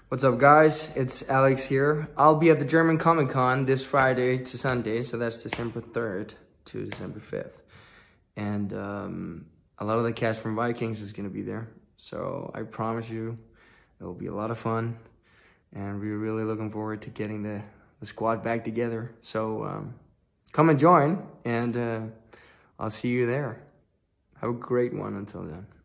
What's up, guys? It's Alex here. I'll be at the German Comic Con this Friday to Sunday, so that's December 3rd to December 5th. And a lot of the cast from Vikings is going to be there. So I promise you, it'll be a lot of fun. And we're really looking forward to getting the squad back together. So come and join, and I'll see you there. Have a great one until then.